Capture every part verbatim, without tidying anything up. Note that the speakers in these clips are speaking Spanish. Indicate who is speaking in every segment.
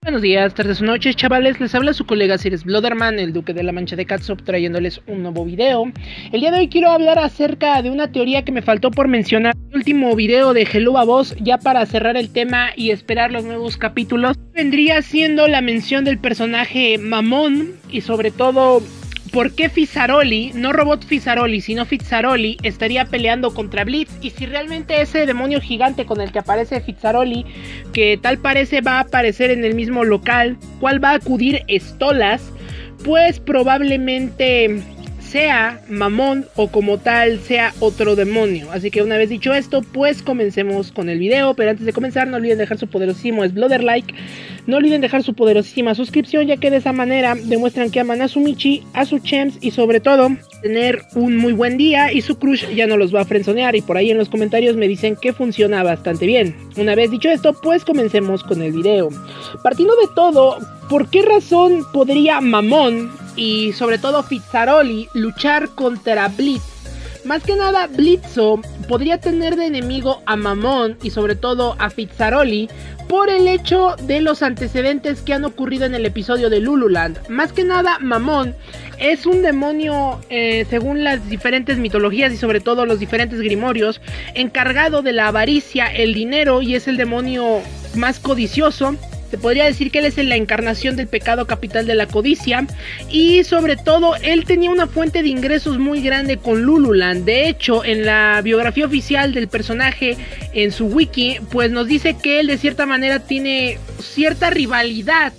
Speaker 1: Buenos días, tardes o noches, chavales, les habla su colega Sirius Blooderman, el duque de la mancha de Catsup, trayéndoles un nuevo video. El día de hoy quiero hablar acerca de una teoría que me faltó por mencionar en el último video de Hello Babos, ya para cerrar el tema y esperar los nuevos capítulos. Vendría siendo la mención del personaje Mamón y sobre todo por qué Fizzaroli, no Robot Fizzaroli, sino Fizzaroli, estaría peleando contra Blitz, y si realmente ese demonio gigante con el que aparece Fizzaroli, que tal parece va a aparecer en el mismo local, cual va a acudir Stolas, pues probablemente sea Mamón o como tal sea otro demonio. Así que una vez dicho esto, pues comencemos con el video. Pero antes de comenzar, no olviden dejar su poderosísimo Sblooder like, no olviden dejar su poderosísima suscripción, ya que de esa manera demuestran que aman a su Michi, a su Chems y sobre todo tener un muy buen día, y su crush ya no los va a frenzonear. Y por ahí en los comentarios me dicen que funciona bastante bien. Una vez dicho esto, pues comencemos con el video. Partiendo de todo, ¿por qué razón podría Mamón y sobre todo Fizzaroli luchar contra Blitz? Más que nada, Blitzo podría tener de enemigo a Mamón y sobre todo a Fizzaroli por el hecho de los antecedentes que han ocurrido en el episodio de Lululand. Más que nada, Mamón es un demonio, eh, según las diferentes mitologías y sobre todo los diferentes grimorios, encargado de la avaricia, el dinero, y es el demonio más codicioso. Se podría decir que él es la encarnación del pecado capital de la codicia, y sobre todo él tenía una fuente de ingresos muy grande con Lululand. De hecho, en la biografía oficial del personaje en su wiki, pues nos dice que él de cierta manera tiene cierta rivalidad,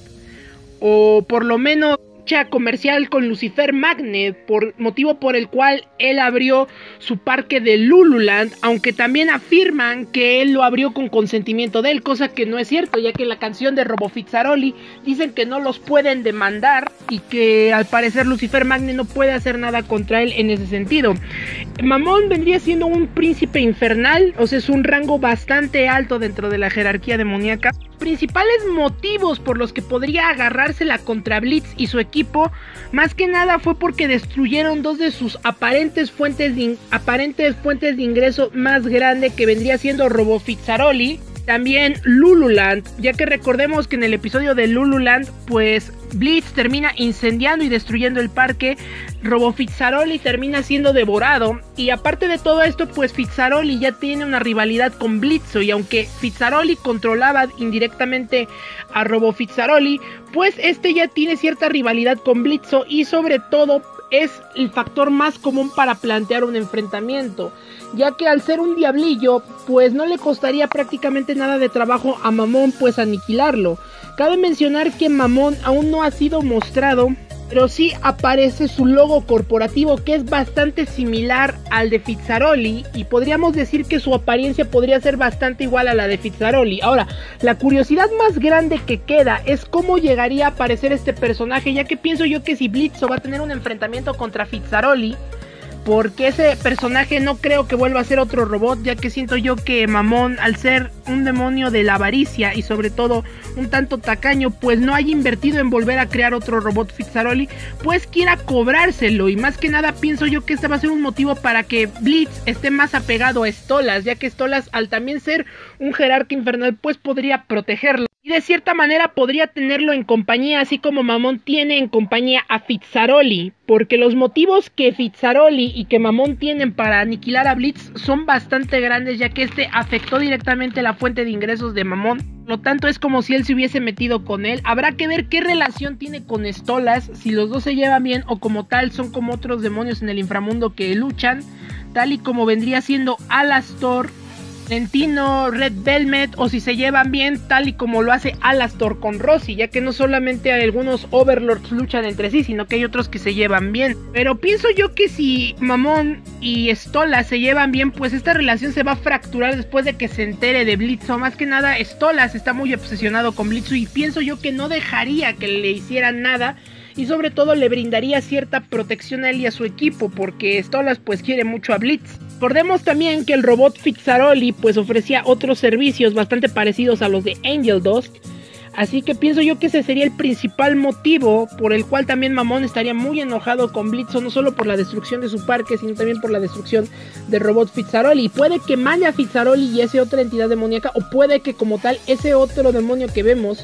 Speaker 1: o por lo menos comercial, con Lucifer Magnet, por motivo por el cual él abrió su parque de Lululand, aunque también afirman que él lo abrió con consentimiento de él, cosa que no es cierto, ya que en la canción de Robo Fizzaroli dicen que no los pueden demandar y que al parecer Lucifer Magnet no puede hacer nada contra él en ese sentido. Mamón vendría siendo un príncipe infernal, o sea, es un rango bastante alto dentro de la jerarquía demoníaca. Principales motivos por los que podría agarrársela contra Blitz y su equipo, más que nada fue porque destruyeron dos de sus aparentes fuentes de, aparentes fuentes de ingreso más grande, que vendría siendo Robo Fizzaroli, también Lululand, ya que recordemos que en el episodio de Lululand pues Blitz termina incendiando y destruyendo el parque, Robo Fizzaroli termina siendo devorado, y aparte de todo esto pues Fizzaroli ya tiene una rivalidad con Blitzo, y aunque Fizzaroli controlaba indirectamente a Robo Fizzaroli, pues este ya tiene cierta rivalidad con Blitzo, y sobre todo es el factor más común para plantear un enfrentamiento, ya que al ser un diablillo pues no le costaría prácticamente nada de trabajo a Mamón pues aniquilarlo. Cabe mencionar que Mamón aún no ha sido mostrado, pero sí aparece su logo corporativo, que es bastante similar al de Fizzaroli, y podríamos decir que su apariencia podría ser bastante igual a la de Fizzaroli. Ahora, la curiosidad más grande que queda es cómo llegaría a aparecer este personaje, ya que pienso yo que si Blitzo va a tener un enfrentamiento contra Fizzaroli, porque ese personaje no creo que vuelva a ser otro robot, ya que siento yo que Mamón, al ser un demonio de la avaricia y sobre todo un tanto tacaño, pues no haya invertido en volver a crear otro robot Fizzaroli, pues quiera cobrárselo. Y más que nada pienso yo que este va a ser un motivo para que Blitz esté más apegado a Stolas, ya que Stolas, al también ser un jerarca infernal, pues podría protegerlo y de cierta manera podría tenerlo en compañía, así como Mamón tiene en compañía a Fizzaroli, porque los motivos que Fizzaroli y que Mamón tienen para aniquilar a Blitz son bastante grandes, ya que este afectó directamente la fuente de ingresos de Mamón. Por lo tanto, es como si él se hubiese metido con él. Habrá que ver qué relación tiene con Stolas, si los dos se llevan bien o como tal son como otros demonios en el inframundo que luchan, tal y como vendría siendo Alastor, Valentino, Red Velvet, o si se llevan bien tal y como lo hace Alastor con Roxy, ya que no solamente algunos Overlords luchan entre sí, sino que hay otros que se llevan bien. Pero pienso yo que si Mamón y Stolas se llevan bien, pues esta relación se va a fracturar después de que se entere de Blitzo. Más que nada, Stolas está muy obsesionado con Blitzo y pienso yo que no dejaría que le hicieran nada, y sobre todo le brindaría cierta protección a él y a su equipo, porque Stolas pues quiere mucho a Blitz. Recordemos también que el robot Fizzaroli pues ofrecía otros servicios bastante parecidos a los de Angel Dust, así que pienso yo que ese sería el principal motivo por el cual también Mamón estaría muy enojado con Blitzo, no solo por la destrucción de su parque, sino también por la destrucción del robot Fizzaroli. Y puede que mande a Fizzaroli y esa otra entidad demoníaca, o puede que como tal ese otro demonio que vemos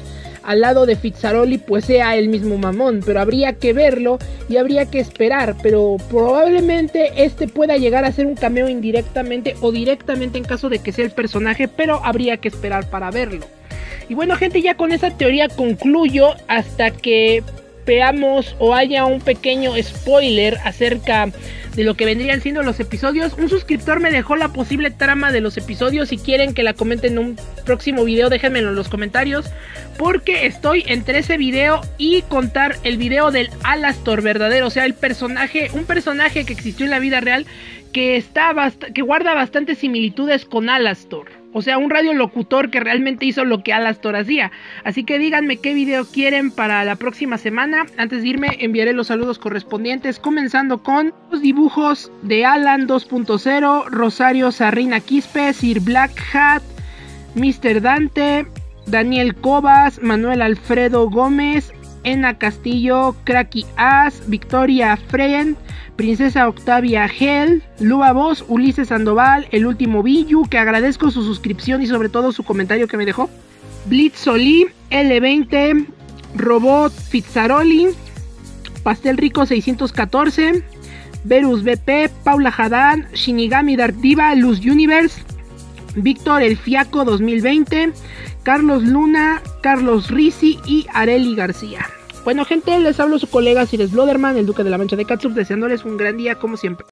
Speaker 1: al lado de Fitzaroli pues sea el mismo mamón, pero habría que verlo y habría que esperar, pero probablemente este pueda llegar a ser un cameo indirectamente o directamente en caso de que sea el personaje, pero habría que esperar para verlo. Y bueno gente, ya con esa teoría concluyo hasta que veamos o haya un pequeño spoiler acerca de lo que vendrían siendo los episodios. Un suscriptor me dejó la posible trama de los episodios. Si quieren que la comenten en un próximo video, déjenmelo en los comentarios, porque estoy entre ese video y contar el video del Alastor verdadero, o sea el personaje, un personaje que existió en la vida real que está bast- que guarda bastantes similitudes con Alastor. O sea, un radiolocutor que realmente hizo lo que Alastor hacía. Así que díganme qué video quieren para la próxima semana. Antes de irme, enviaré los saludos correspondientes. Comenzando con los dibujos de Alan dos punto cero, Rosario Sarrina Quispe, Sir Black Hat, mister Dante, Daniel Cobas, Manuel Alfredo Gómez, Ena Castillo, Cracky As, Victoria Friend, Princesa Octavia Hell, Lua Voz, Ulises Sandoval, El Último Billu, que agradezco su suscripción y sobre todo su comentario que me dejó, Blitzoli, L veinte, Robot Fitzaroli, Pastel Rico seiscientos catorce, Verus B P, Paula Haddad, Shinigami Dark Diva, Luz Universe, Víctor El Fiaco dos mil veinte, Carlos Luna, Carlos Rizzi y Areli García. Bueno gente, les hablo su colega Sir Bloderman, el Duque de la Mancha de Catsup, deseándoles un gran día como siempre.